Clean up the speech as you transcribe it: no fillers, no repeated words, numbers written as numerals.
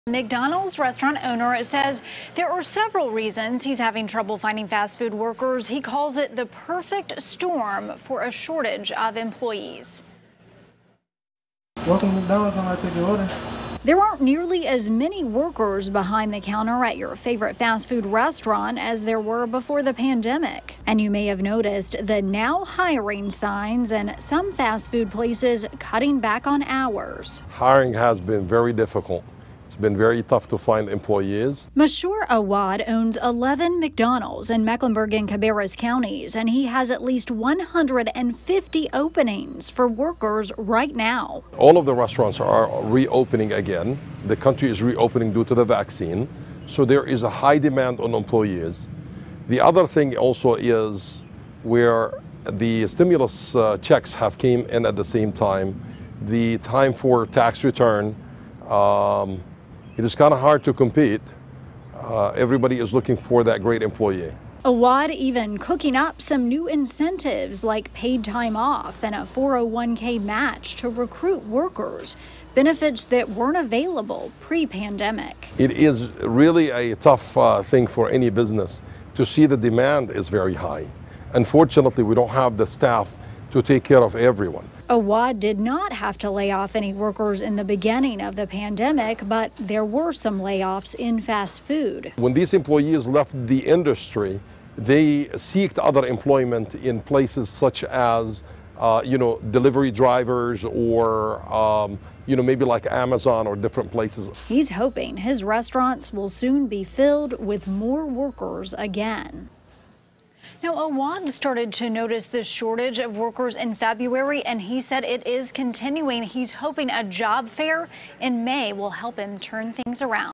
McDonald's restaurant owner says there are several reasons he's having trouble finding fast food workers. He calls it the perfect storm for a shortage of employees. Welcome to McDonald's. How may I take your order? There aren't nearly as many workers behind the counter at your favorite fast food restaurant as there were before the pandemic. And you may have noticed the now hiring signs and some fast food places cutting back on hours. Hiring has been very difficult. It's been very tough to find employees. Mashour Awad owns 11 McDonald's in Mecklenburg and Cabarrus counties, and he has at least 150 openings for workers right now. All of the restaurants are reopening again. The country is reopening due to the vaccine, so there is a high demand on employees. The other thing also is where the stimulus checks have came in at the same time, the time for tax return, it is kind of hard to compete. Everybody is looking for that great employee. Awad even cooking up some new incentives like paid time off and a 401k match to recruit workers, benefits that weren't available pre-pandemic. It is really a tough thing for any business to see the demand is very high. Unfortunately, we don't have the staff to take care of everyone. Awad did not have to lay off any workers in the beginning of the pandemic, but there were some layoffs in fast food. When these employees left the industry, they sought other employment in places such as, delivery drivers or, maybe like Amazon or different places. He's hoping his restaurants will soon be filled with more workers again. Now, Awad started to notice the shortage of workers in February, and he said it is continuing. He's hoping a job fair in May will help him turn things around.